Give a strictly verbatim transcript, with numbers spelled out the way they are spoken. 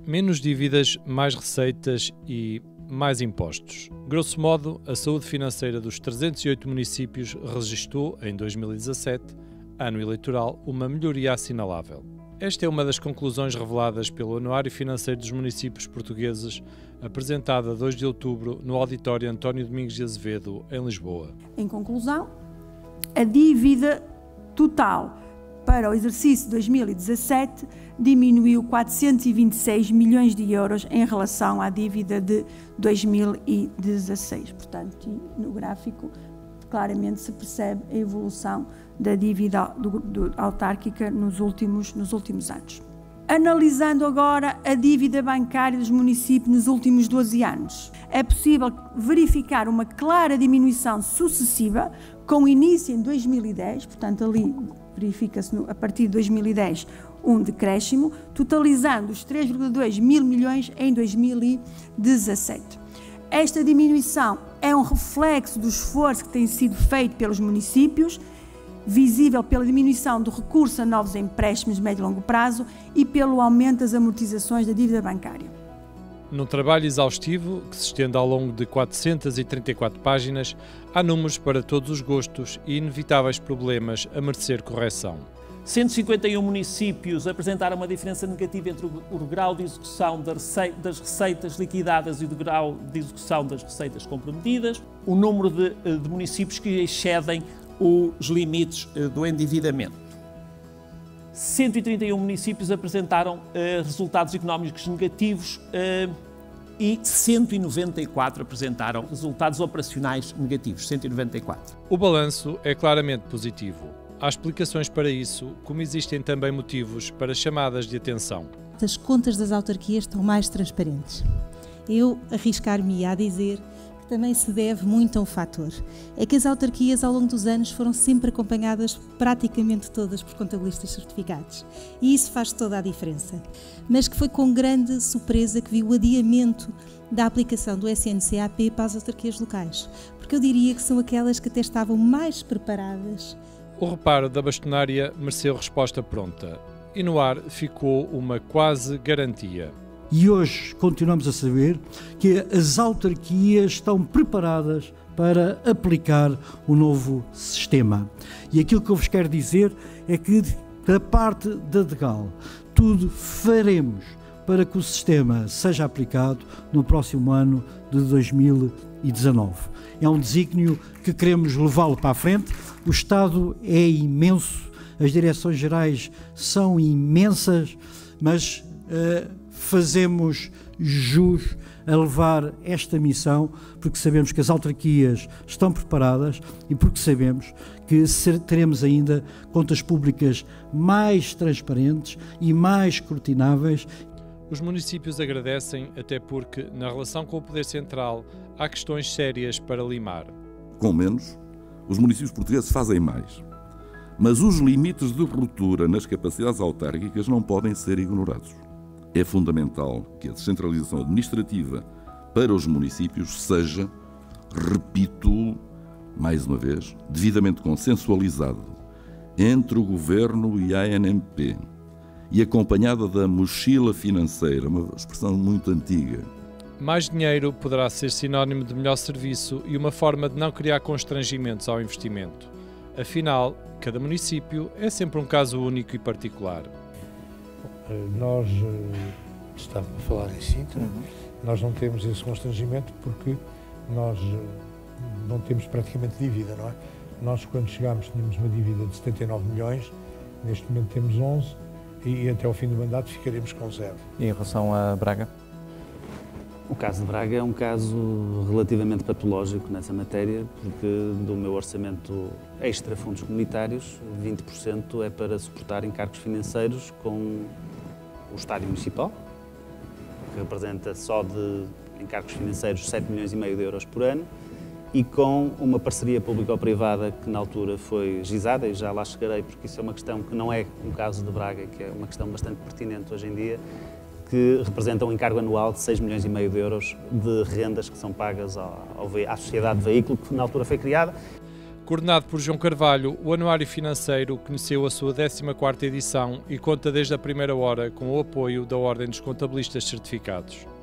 Menos dívidas, mais receitas e mais impostos. Grosso modo, a saúde financeira dos trezentos e oito municípios registrou, em dois mil e dezassete, ano eleitoral, uma melhoria assinalável. Esta é uma das conclusões reveladas pelo Anuário Financeiro dos Municípios Portugueses, apresentada a dois de outubro no Auditório António Domingos de Azevedo, em Lisboa. Em conclusão, a dívida total para o exercício dois mil e dezassete diminuiu quatrocentos e vinte e seis milhões de euros em relação à dívida de dois mil e dezasseis. Portanto, no gráfico claramente se percebe a evolução da dívida do, do, autárquica nos últimos, nos últimos anos. Analisando agora a dívida bancária dos municípios nos últimos doze anos, é possível verificar uma clara diminuição sucessiva, com início em dois mil e dez, portanto ali verifica-se a partir de dois mil e dez um decréscimo, totalizando os três vírgula dois mil milhões em dois mil e dezassete. Esta diminuição é um reflexo do esforço que tem sido feito pelos municípios, visível pela diminuição do recurso a novos empréstimos de médio e longo prazo e pelo aumento das amortizações da dívida bancária. Num trabalho exaustivo, que se estende ao longo de quatrocentas e trinta e quatro páginas, há números para todos os gostos e inevitáveis problemas a merecer correção. cento e cinquenta e um municípios apresentaram uma diferença negativa entre o grau de execução das receitas liquidadas e o grau de execução das receitas comprometidas, o número de, de municípios que excedem os limites do endividamento. cento e trinta e um municípios apresentaram uh, resultados económicos negativos uh, e cento e noventa e quatro apresentaram resultados operacionais negativos. cento e noventa e quatro. O balanço é claramente positivo. Há explicações para isso, como existem também motivos para chamadas de atenção. As contas das autarquias estão mais transparentes. Eu arriscar-me a dizer que também se deve muito a um fator. É que as autarquias ao longo dos anos foram sempre acompanhadas praticamente todas por contabilistas certificados. E isso faz toda a diferença. Mas que foi com grande surpresa que vi o adiamento da aplicação do S N C A P para as autarquias locais. Porque eu diria que são aquelas que até estavam mais preparadas. O reparo da bastonária mereceu resposta pronta e no ar ficou uma quase garantia. E hoje continuamos a saber que as autarquias estão preparadas para aplicar o novo sistema. E aquilo que eu vos quero dizer é que, da parte da DEGAL, tudo faremos para que o sistema seja aplicado no próximo ano de dois mil e dezanove. É um desígnio que queremos levá-lo para a frente. O Estado é imenso, as direções-gerais são imensas, mas uh, fazemos jus a levar esta missão porque sabemos que as autarquias estão preparadas e porque sabemos que teremos ainda contas públicas mais transparentes e mais escrutináveis. Os municípios agradecem, até porque, na relação com o Poder Central, há questões sérias para limar. Com menos, os municípios portugueses fazem mais. Mas os limites de ruptura nas capacidades autárquicas não podem ser ignorados. É fundamental que a descentralização administrativa para os municípios seja, repito mais uma vez, devidamente consensualizado entre o Governo e a A N M P e acompanhada da mochila financeira, uma expressão muito antiga. Mais dinheiro poderá ser sinónimo de melhor serviço e uma forma de não criar constrangimentos ao investimento. Afinal, cada município é sempre um caso único e particular. Nós, estava a falar em Sintra, uhum. nós não temos esse constrangimento porque nós não temos praticamente dívida, não é? Nós, quando chegámos, tínhamos uma dívida de setenta e nove milhões, neste momento temos onze e até ao fim do mandato ficaremos com zero. E em relação a Braga? O caso de Braga é um caso relativamente patológico nessa matéria, porque do meu orçamento extra fundos comunitários, vinte por cento é para suportar encargos financeiros com o estádio municipal, que representa só de encargos financeiros sete milhões e meio de euros por ano, e com uma parceria público-privada que na altura foi gizada, e já lá chegarei, porque isso é uma questão que não é um caso de Braga, que é uma questão bastante pertinente hoje em dia, que representa um encargo anual de seis milhões e meio de euros de rendas que são pagas ao, ao, à sociedade de veículo que na altura foi criada. Coordenado por João Carvalho, o Anuário Financeiro conheceu a sua décima quarta edição e conta desde a primeira hora com o apoio da Ordem dos Contabilistas Certificados.